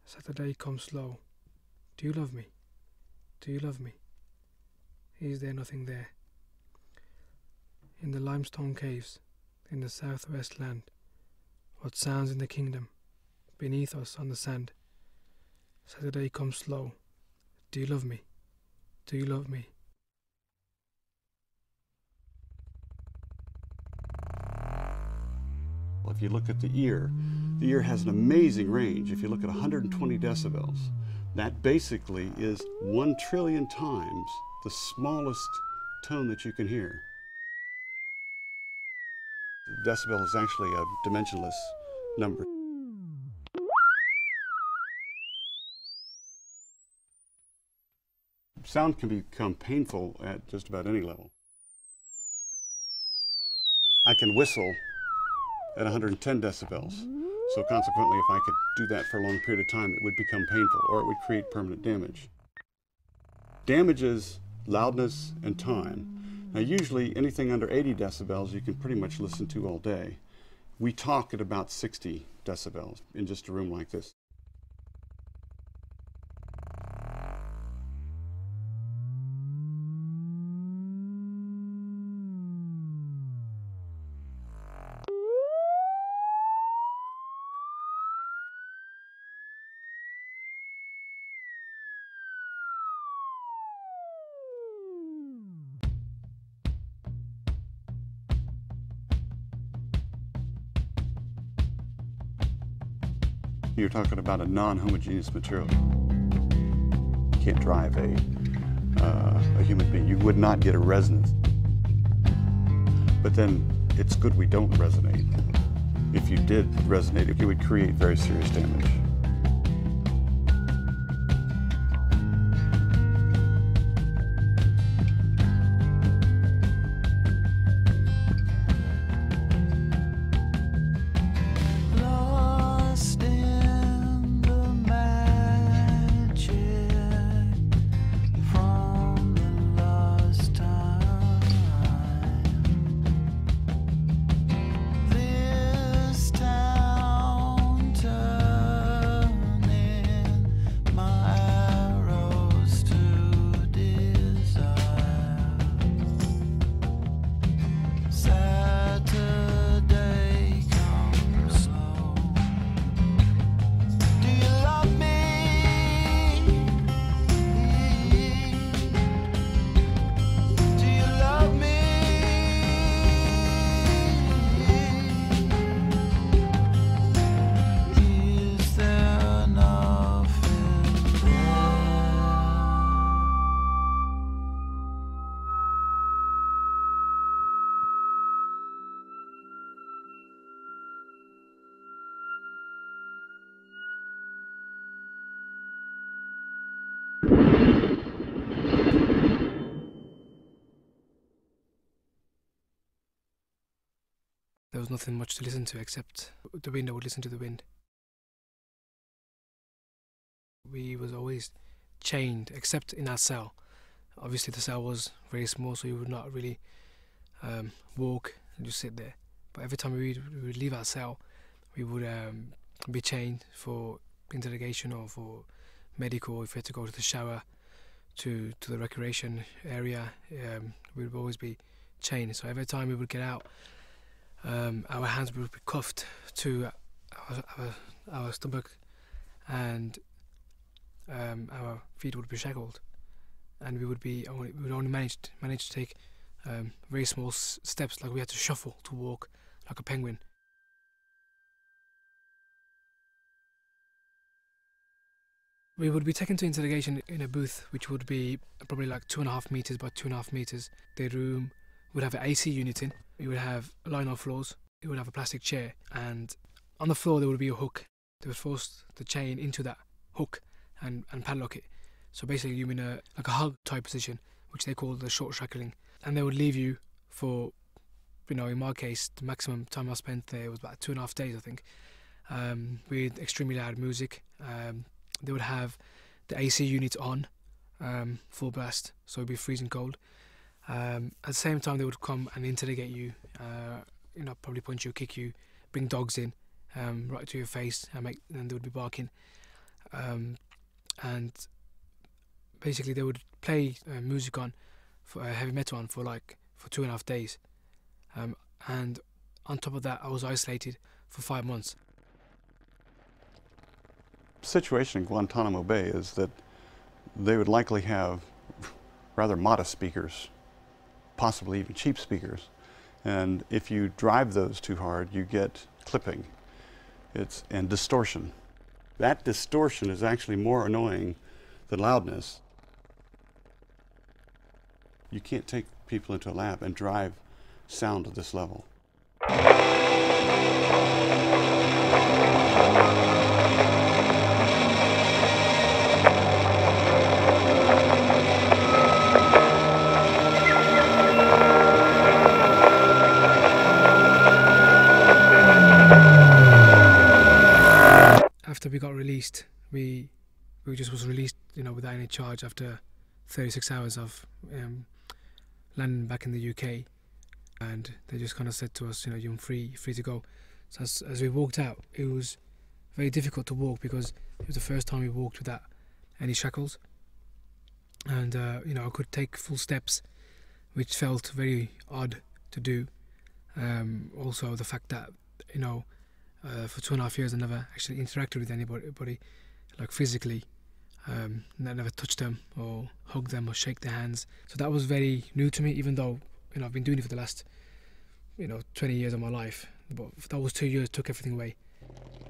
Saturday comes slow. Do you love me? Do you love me? Is there nothing there? In the limestone caves, in the southwest land, what sounds in the kingdom, beneath us on the sand? Saturday comes slow. Do you love me? Do you love me? Well, if you look at the ear has an amazing range. If you look at 120 decibels, that basically is 1 trillion times the smallest tone that you can hear. The decibel is actually a dimensionless number. Sound can become painful at just about any level. I can whistle at 110 decibels. So consequently, if I could do that for a long period of time, it would become painful or it would create permanent damage. Damages loudness and time. Now usually anything under 80 decibels you can pretty much listen to all day. We talk at about 60 decibels in just a room like this. You're talking about a non-homogeneous material. You can't drive a human being. You would not get a resonance. But then it's good we don't resonate. If you did resonate, it would create very serious damage. There was nothing much to listen to except the wind. I would listen to the wind. We was always chained, except in our cell. Obviously the cell was very small, so you would not really walk and just sit there. But every time we would leave our cell, we would be chained for interrogation or for medical. If we had to go to the shower, to the recreation area, we would always be chained. So every time we would get out, our hands would be cuffed to our stomach, and our feet would be shackled, and we would only manage to take very small steps, like we had to shuffle to walk like a penguin. We would be taken to interrogation in a booth which would be probably like 2.5 meters by 2.5 meters. The room would have an AC unit in. We would have line-out floors. It would have a plastic chair, and on the floor there would be a hook. They would force the chain into that hook and padlock it. So basically you're in like a hug type position, which they call the short shackling. And they would leave you for, in my case, the maximum time I spent there was about 2.5 days, I think, with extremely loud music. They would have the AC unit on, full blast, so it'd be freezing cold. At the same time, they would come and interrogate you, probably punch you, kick you, bring dogs in, right to your face, and they would be barking. and basically they would play music on, for heavy metal on for 2.5 days, and on top of that I was isolated for 5 months. The situation in Guantanamo Bay is that they would likely have rather modest speakers, possibly even cheap speakers, and if you drive those too hard you get clipping and distortion. That distortion is actually more annoying than loudness. You can't take people into a lab and drive sound to this level. After we got released, we just was released, without any charge after 36 hours of landing back in the UK, and they just kind of said to us, you're free to go. So as we walked out, it was very difficult to walk because it was the first time we walked without any shackles, and I could take full steps, which felt very odd to do. Also the fact that for 2.5 years I never actually interacted with anybody like physically. I never touched them or hugged them or shake their hands. So that was very new to me, even though I've been doing it for the last 20 years of my life. But those 2 years took everything away.